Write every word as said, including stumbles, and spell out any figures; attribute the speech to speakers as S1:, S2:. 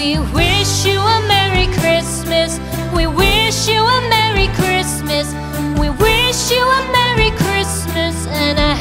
S1: We wish you a Merry Christmas. We wish you a Merry Christmas. We wish you a Merry Christmas and a